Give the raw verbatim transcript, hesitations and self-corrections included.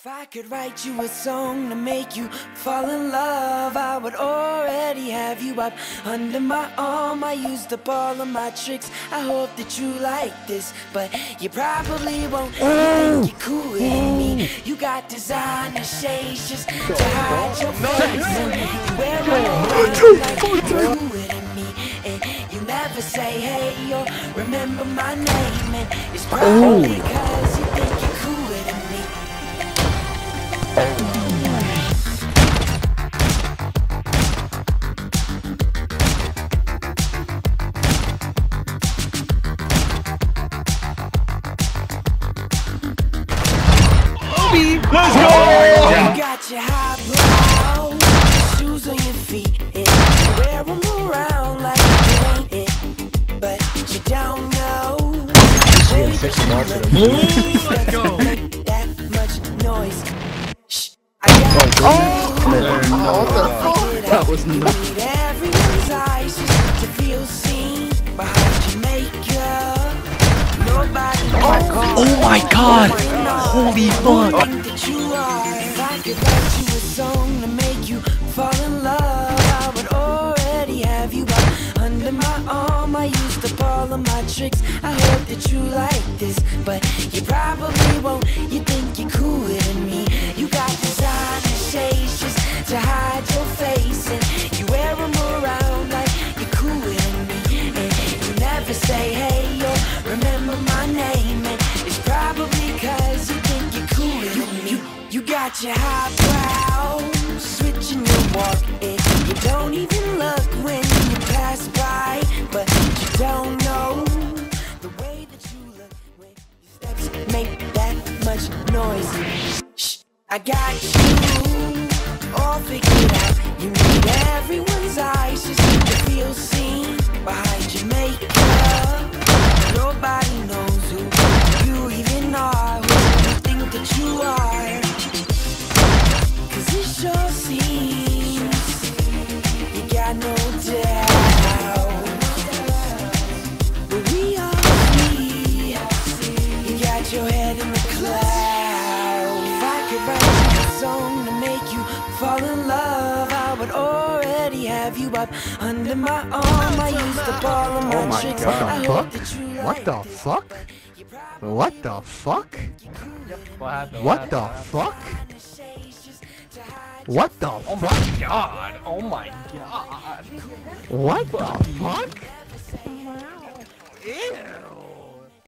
I could write you a song to make you fall in love, I would already have you up under my arm. I used up all of my tricks, I hope that you like this, but you probably won't. You think you're cooler than me. You got designer shades just to hide your face, and you wear them like you're cooler than me. And you never say hey or remember my name, and it's probably because you think you're cooler than me. Let's go! You got your highbrow shoes on your feet, and you wear them around like it ain't it, but you don't know. Let's go! Make that much noise. Shh, I got Oh, you. that was nuts. Need everyone's eyes just to feel seen behind your makeup. Nobody knows. Oh my god! Holy fuck! That you are. If I could write you a song to make you fall in love, I would already have you up under my arm. I used up all of my tricks, I hope that you like this, but you probably won't. You think you're cooler than me. You got designer shades just to hide your face, and you wear them around like you're cooler than me. And you never say hey or remember my name, and it's probably cause you think you're cooler than me. You, you got your highbrow switching your walk, and you don't even look when you pass by, but you don't know the way that you look when your steps make that much noise. Shh, I got you all figured out. You need everyone's eyes just to feel seen behind your makeup. Nobody knows who you even are, who you think that you are, cause it sure seems you got no doubt. But we all see you got your head in the clouds. If I could write you a song to make you fall in love, I would already have you up under my arm. I used up all of my Oh my tricks. god. I hope that you What like the this, fuck? but you probably What the fuck? What happened? What the fuck? What the Oh fuck? my god! Oh my god! What the fuck? Ew.